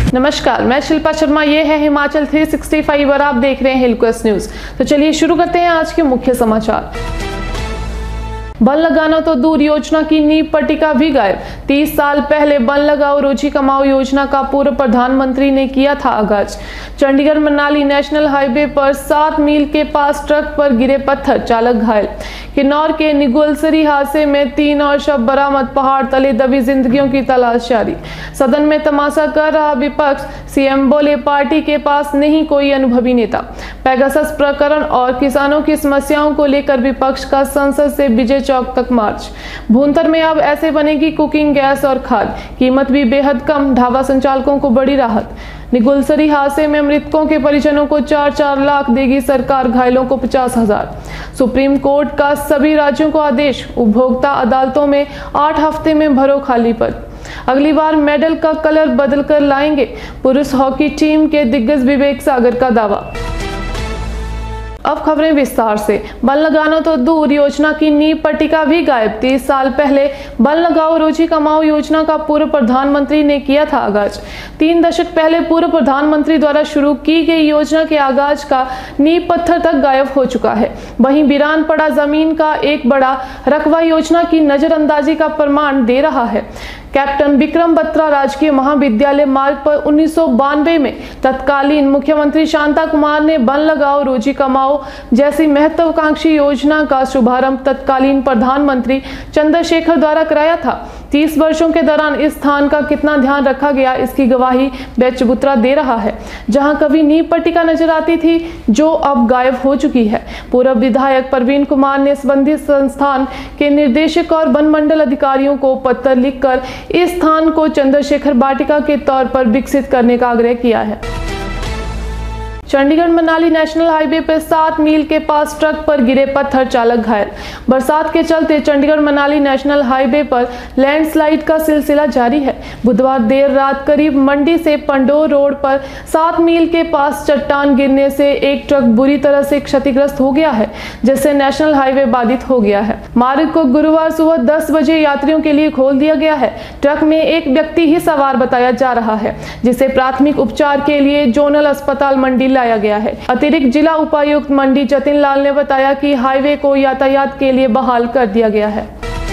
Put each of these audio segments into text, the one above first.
नमस्कार, मैं शिल्पा शर्मा। ये है हिमाचल 365 और आप देख रहे हैं हिलक्वेस्ट न्यूज। तो चलिए शुरू करते हैं आज के मुख्य समाचार। बन लगाना तो दूर, योजना की नींव पट्टिका भी गायब। 30 साल पहले बन लगाओ रोजी कमाओ योजना का पूर्व प्रधानमंत्री ने किया था आगाज। चंडीगढ़ मनाली नेशनल हाईवे पर 7 मील के पास ट्रक पर गिरे पत्थर, चालक घायल। किन्नौर के निगुलसरी हादसे में 3 और शव बरामद, पहाड़ तले दबी जिंदगियों की तलाश जारी। सदन में तमाशा कर रहा विपक्ष, सीएम बोले पार्टी के पास नहीं कोई अनुभवी नेता। पेगासस प्रकरण और किसानों की समस्याओं को लेकर विपक्ष का संसद से विजय चौक तक मार्च। भूंतर में अब ऐसे बनेगी कुकिंग गैस और खाद, कीमत भी बेहद कम, ढाबा संचालकों को बड़ी राहत। निगुलसरी हादसे में मृतकों के परिजनों को 4-4 लाख देगी सरकार, घायलों को 50,000। सुप्रीम कोर्ट का सभी राज्यों को आदेश, उपभोक्ता अदालतों में 8 हफ्ते में भरो खाली पद। अगली बार मेडल का कलर बदल कर लाएंगे, पुरुष हॉकी टीम के दिग्गज विवेक सागर का दावा। अब खबरें विस्तार से। बन लगाना तो दूर, योजना की नींव पट्टिका भी गायब। 30 साल पहले बन लगाओ रोजी कमाओ योजना का पूर्व प्रधानमंत्री ने किया था आगाज। 3 दशक पहले पूर्व प्रधानमंत्री द्वारा शुरू की गई योजना के आगाज का नींव पत्थर तक गायब हो चुका है। वहीं वीरान पड़ा जमीन का एक बड़ा रकबा योजना की नजरअंदाजी का प्रमाण दे रहा है। कैप्टन विक्रम बत्रा राजकीय महाविद्यालय मार्ग पर 1992 में तत्कालीन मुख्यमंत्री शांता कुमार ने बन लगाओ रोजी कमाओ जैसी महत्वाकांक्षी योजना का शुभारंभ तत्कालीन प्रधानमंत्री चंद्रशेखर द्वारा कराया था। 30 वर्षों के दौरान इस स्थान का कितना ध्यान रखा गया, इसकी गवाही वह चबूतरा दे रहा है, जहां कभी नींव पट्टिका नजर आती थी जो अब गायब हो चुकी है। पूर्व विधायक प्रवीण कुमार ने संबंधित संस्थान के निर्देशक और वन मंडल अधिकारियों को पत्र लिखकर इस स्थान को चंद्रशेखर वाटिका के तौर पर विकसित करने का आग्रह किया है। चंडीगढ़ मनाली नेशनल हाईवे पर 7 मील के पास ट्रक पर गिरे पत्थर, चालक घायल। बरसात के चलते चंडीगढ़ मनाली नेशनल हाईवे पर लैंडस्लाइड का सिलसिला जारी है। बुधवार देर रात करीब मंडी से पंडोर रोड पर 7 मील के पास चट्टान गिरने से एक ट्रक बुरी तरह से क्षतिग्रस्त हो गया है, जिससे नेशनल हाईवे बाधित हो गया है। मार्ग को गुरुवार सुबह 10 बजे यात्रियों के लिए खोल दिया गया है। ट्रक में एक व्यक्ति ही सवार बताया जा रहा है, जिसे प्राथमिक उपचार के लिए जोनल अस्पताल मंडी लाया गया है। अतिरिक्त जिला उपायुक्त मंडी जतिन लाल ने बताया कि हाईवे को यातायात के लिए बहाल कर दिया गया है।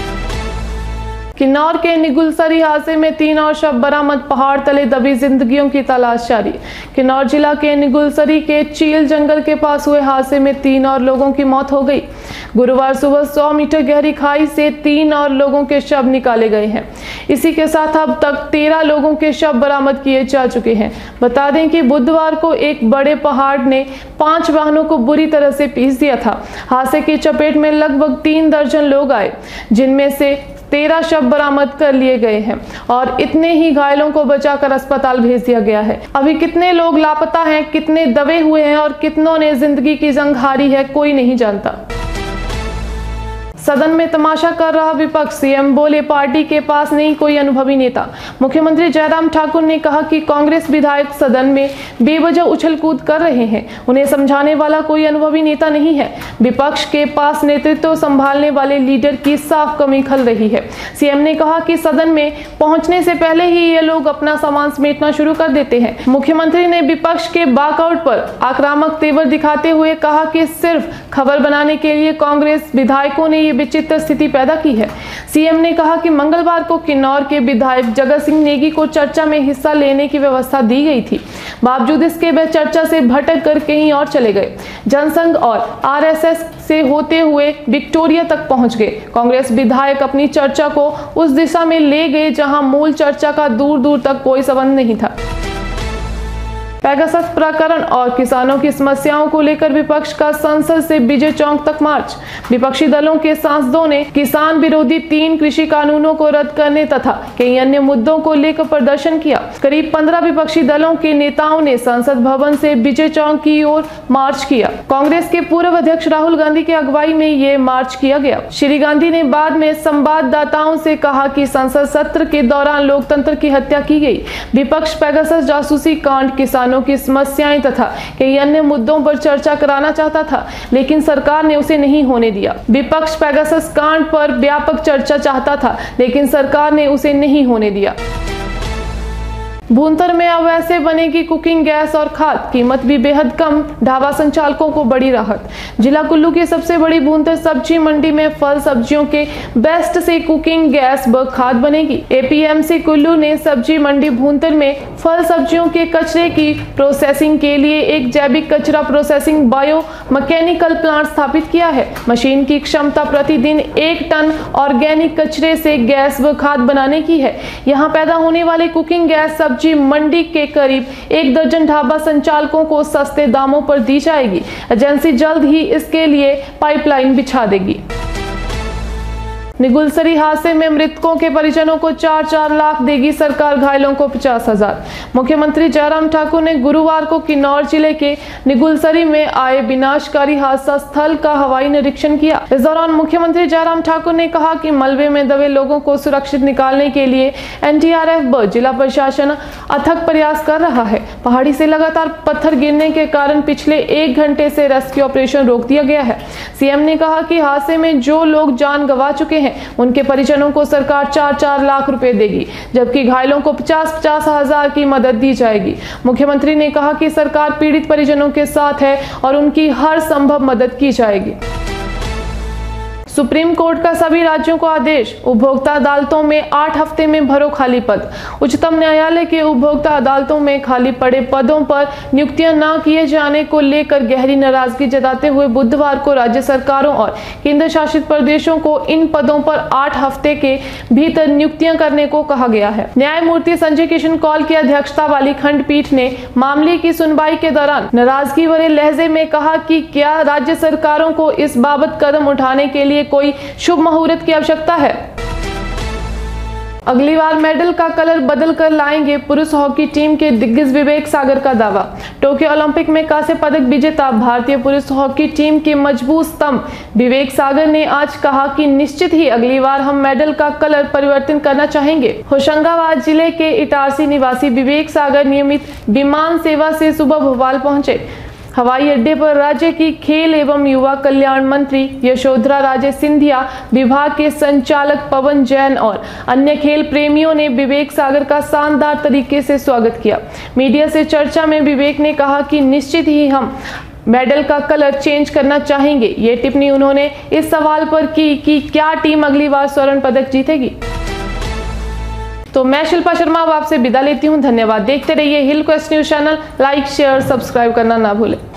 किन्नौर के निगुलसरी हादसे में 3 और शव बरामद, पहाड़ तले दबी जिंदगियों की तलाश जारी। किन्नौर जिला के निगुलसरी के चील जंगल के पास हुए हादसे में 3 और लोगों की मौत हो गई। गुरुवार सुबह 100 मीटर गहरी खाई से 3 और लोगों के शव निकाले गए हैं। इसी के साथ अब तक 13 लोगों के शव बरामद किए जा चुके हैं। बता दें कि बुधवार को एक बड़े पहाड़ ने 5 वाहनों को बुरी तरह से पीस दिया था। हादसे की चपेट में लगभग 3 दर्जन लोग आए, जिनमें से 13 शव बरामद कर लिए गए हैं और इतने ही घायलों को बचाकर अस्पताल भेज दिया गया है। अभी कितने लोग लापता हैं, कितने दबे हुए हैं और कितनों ने जिंदगी की जंग हारी है, कोई नहीं जानता। सदन में तमाशा कर रहा विपक्ष, सीएम बोले पार्टी के पास नहीं कोई अनुभवी नेता। मुख्यमंत्री जयराम ठाकुर ने कहा कि कांग्रेस विधायक सदन में बेवजह उछल-कूद कर रहे हैं, उन्हें समझाने वाला कोई अनुभवी नेता नहीं है। विपक्ष के पास नेतृत्व संभालने वाले लीडर की साफ कमी खल रही है। सीएम ने कहा कि सदन में पहुंचने से पहले ही ये लोग अपना सामान समेटना शुरू कर देते हैं। मुख्यमंत्री ने विपक्ष के वॉकआउट पर आक्रामक तेवर दिखाते हुए कहा कि सिर्फ खबर बनाने के लिए कांग्रेस विधायकों ने विचित्र स्थिति पैदा की है। सीएम ने कहा कि मंगलवार को किन्नौर के विधायक जगत सिंह नेगी को चर्चा में हिस्सा लेने की व्यवस्था दी गई थी। बावजूद इसके वह चर्चा से भटक कर कहीं और चले गए। जनसंघ और आरएसएस से होते हुए विक्टोरिया तक पहुंच गए। कांग्रेस विधायक अपनी चर्चा को उस दिशा में ले गए जहां मूल चर्चा का दूर दूर तक कोई संबंध नहीं था। पेगासस प्रकरण और किसानों की समस्याओं को लेकर विपक्ष का संसद से विजय चौक तक मार्च। विपक्षी दलों के सांसदों ने किसान विरोधी 3 कृषि कानूनों को रद्द करने तथा कई अन्य मुद्दों को लेकर प्रदर्शन किया। करीब 15 विपक्षी दलों के नेताओं ने संसद भवन से विजय चौक की ओर मार्च किया। कांग्रेस के पूर्व अध्यक्ष राहुल गांधी की अगुवाई में ये मार्च किया गया। श्री गांधी ने बाद में संवाददाताओं से कहा कि संसद सत्र के दौरान लोकतंत्र की हत्या की गई। विपक्ष पेगासस जासूसी कांड, किसानों की समस्याएं तथा कई अन्य मुद्दों पर चर्चा कराना चाहता था, लेकिन सरकार ने उसे नहीं होने दिया। विपक्ष पेगासस कांड पर व्यापक चर्चा चाहता था, लेकिन सरकार ने उसे नहीं होने दिया। भूंतर में अब वैसे बनेगी कुकिंग गैस और खाद, कीमत भी बेहद कम, ढाबा संचालकों को बड़ी राहत। जिला कुल्लू की सबसे बड़ी भूंतर सब्जी मंडी में फल सब्जियों के बेस्ट से कुकिंग गैस व खाद बनेगी। एपीएमसी कुल्लू ने सब्जी मंडी भूंतर में फल सब्जियों के कचरे की प्रोसेसिंग के लिए एक जैविक कचरा प्रोसेसिंग बायो मैकेनिकल प्लांट स्थापित किया है। मशीन की क्षमता प्रतिदिन 1 टन ऑर्गेनिक कचरे से गैस व खाद बनाने की है। यहाँ पैदा होने वाले कुकिंग गैस सब्जी मंडी के करीब 1 दर्जन ढाबा संचालकों को सस्ते दामों पर दी जाएगी। एजेंसी जल्द ही इसके लिए पाइपलाइन बिछा देगी। निगुलसरी हादसे में मृतकों के परिजनों को 4-4 लाख देगी सरकार, घायलों को 50,000। मुख्यमंत्री जयराम ठाकुर ने गुरुवार को किन्नौर जिले के निगुलसरी में आए विनाशकारी हादसा स्थल का हवाई निरीक्षण किया। इस दौरान मुख्यमंत्री जयराम ठाकुर ने कहा कि मलबे में दबे लोगों को सुरक्षित निकालने के लिए एनडीआरएफ व जिला प्रशासन अथक प्रयास कर रहा है। पहाड़ी से लगातार पत्थर गिरने के कारण पिछले 1 घंटे से रेस्क्यू ऑपरेशन रोक दिया गया है। सीएम ने कहा कि हादसे में जो लोग जान गंवा चुके हैं उनके परिजनों को सरकार 4-4 लाख रुपए देगी, जबकि घायलों को 50-50 हजार की मदद दी जाएगी। मुख्यमंत्री ने कहा कि सरकार पीड़ित परिजनों के साथ है और उनकी हर संभव मदद की जाएगी। सुप्रीम कोर्ट का सभी राज्यों को आदेश, उपभोक्ता अदालतों में 8 हफ्ते में भरो खाली पद। उच्चतम न्यायालय के उपभोक्ता अदालतों में खाली पड़े पदों पर नियुक्तियां न किए जाने को लेकर गहरी नाराजगी जताते हुए बुधवार को राज्य सरकारों और केंद्र शासित प्रदेशों को इन पदों पर 8 हफ्ते के भीतर नियुक्तियां करने को कहा गया है। न्यायमूर्ति संजय किशन कौल की अध्यक्षता वाली खंडपीठ ने मामले की सुनवाई के दौरान नाराजगी भरे लहजे में कहा कि क्या राज्य सरकारों को इस बाबत कदम उठाने के लिए कोई शुभ मुहूर्त की आवश्यकता है। अगली बार मेडल का कलर बदल कर लाएंगे पुरुष हॉकी टीम के दिग्गज विवेक सागर का दावा। टोक्यो ओलंपिक में कांस्य पदक विजेता भारतीय पुरुष हॉकी टीम के मजबूत स्तंभ विवेक सागर ने आज कहा कि निश्चित ही अगली बार हम मेडल का कलर परिवर्तन करना चाहेंगे। होशंगाबाद जिले के इटारसी निवासी विवेक सागर नियमित विमान सेवा से सुबह भोपाल पहुंचे। हवाई अड्डे पर राज्य की खेल एवं युवा कल्याण मंत्री यशोधरा राजे सिंधिया, विभाग के संचालक पवन जैन और अन्य खेल प्रेमियों ने विवेक सागर का शानदार तरीके से स्वागत किया। मीडिया से चर्चा में विवेक ने कहा कि निश्चित ही हम मेडल का कलर चेंज करना चाहेंगे। ये टिप्पणी उन्होंने इस सवाल पर की कि क्या टीम अगली बार स्वर्ण पदक जीतेगी। तो मैं शिल्पा शर्मा अब आपसे विदा लेती हूँ। धन्यवाद। देखते रहिए Hill Quest News channel. Like, share, subscribe करना ना भूलें।